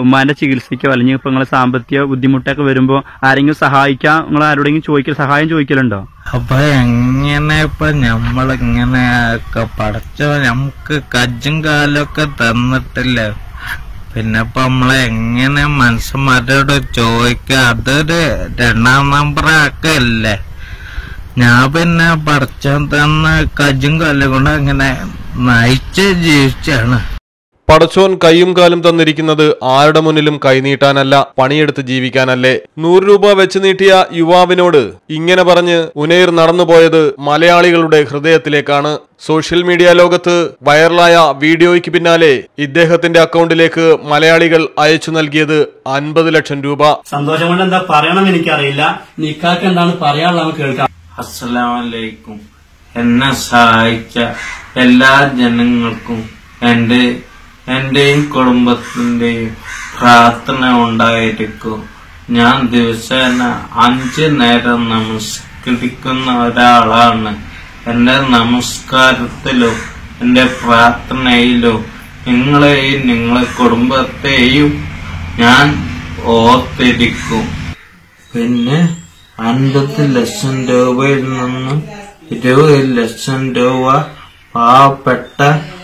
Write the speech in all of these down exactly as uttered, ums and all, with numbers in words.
ഉമ്മാന്റെ ചികിത്സയ്ക്കോ അല്ലെങ്കിൽ ഇപ്പൊ നിങ്ങളെ സാമ്പത്തിക ബുദ്ധിമുട്ടൊക്കെ വരുമ്പോ ആരെങ്കിലും സഹായിക്കാൻ നിങ്ങൾ ആരോടെങ്കിലും ചോദിക്കൽ സഹായം ചോദിക്കലുണ്ടോ? അപ്പൊ എങ്ങനെ ഇപ്പൊ നമ്മളിങ്ങനെയൊക്കെ പഠിച്ചോ നമുക്ക് കജ്ജും കാലൊക്കെ തന്നിട്ടില്ല, പിന്നെ ഇപ്പൊ നമ്മളെ എങ്ങനെ മനുഷ്യന്മാരോട് ചോദിക്ക? അതൊരു രണ്ടാം നമ്പർ ഒക്കെ അല്ലേ. ഞാൻ പിന്നെ പഠിച്ചാൻ തന്ന കജ്ജും കാലും കൊണ്ട് അങ്ങനെ നയിച്ച് ജീവിച്ചാണ്. പടച്ചോൻ കൈയും കാലും തന്നിരിക്കുന്നത് ആരുടെ മുന്നിലും കൈനീട്ടാനല്ല, പണിയെടുത്ത് ജീവിക്കാനല്ലേ. നൂറ് രൂപ വെച്ച് നീട്ടിയ യുവാവിനോട് ഇങ്ങനെ പറഞ്ഞ് ഉനൈർ നടന്നുപോയത് മലയാളികളുടെ ഹൃദയത്തിലേക്കാണ്. സോഷ്യൽ മീഡിയ ലോകത്ത് വൈറലായ വീഡിയോയ്ക്ക് പിന്നാലെ ഇദ്ദേഹത്തിന്റെ അക്കൗണ്ടിലേക്ക് മലയാളികൾ അയച്ചു നൽകിയത് അൻപത് ലക്ഷം രൂപ. സന്തോഷം കൊണ്ട് എന്താ പറയണം എനിക്കറിയില്ല. നിക്കാക്ക് എന്താണ് പറയാനുള്ളത് കേൾക്കാം. അസ്സലാമലൈക്കും. എന്നെ സഹായിച്ച എല്ലാ ജനങ്ങൾക്കും എന്റെ എന്റെയും കുടുംബത്തിന്റെയും പ്രാർത്ഥന ഉണ്ടായിരിക്കും. ഞാൻ ദിവസേന അഞ്ചു നേരം നമസ്കരിക്കുന്ന ഒരാളാണ്. എന്റെ നമസ്കാരത്തിലും എന്റെ പ്രാർത്ഥനയിലും നിങ്ങളെയും നിങ്ങളെ കുടുംബത്തെയും ഞാൻ ഓർത്തിരിക്കും. പിന്നെ അൻപത് ലക്ഷം രൂപയിൽ നിന്ന് ഇരുപത് ലക്ഷം രൂപ പാവപ്പെട്ട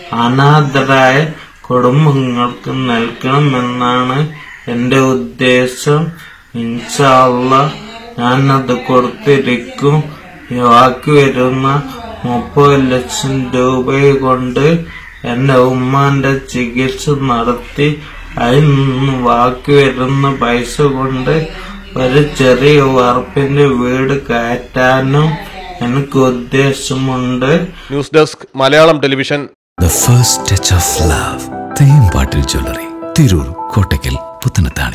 അനാഥരായ കുടുംബങ്ങൾക്ക് നൽകണമെന്നാണ് എന്റെ ഉദ്ദേശം. ഇൻഷാ അല്ലാഹ് ഞാനത് കൊടുത്തിരിക്കും. ബാക്കി വരുന്ന മുപ്പത് ലക്ഷം രൂപ കൊണ്ട് എന്റെ ഉമ്മാന്റെ ചികിത്സ നടത്തി അതിൽ നിന്ന് ബാക്കി വരുന്ന പൈസ കൊണ്ട് ഒരു ചെറിയ വാർപ്പിന്റെ വീട് കയറ്റാനും എനിക്ക് ഉദ്ദേശമുണ്ട്. News desk Malayalam television. The first touch of love. Thembattil jewellery, Tirur, Kottakkal, Puthanathani.